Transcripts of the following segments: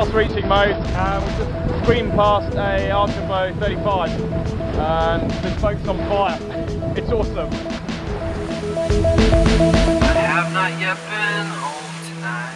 fast reaching mode. We just screamed past a Andraž 35 and the smoke's on fire. It's awesome. I have not yet been home tonight.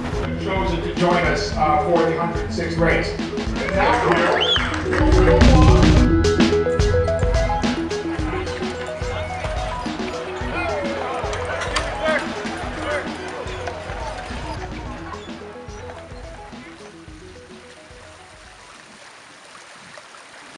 Chosen to join us for the 106 race. And now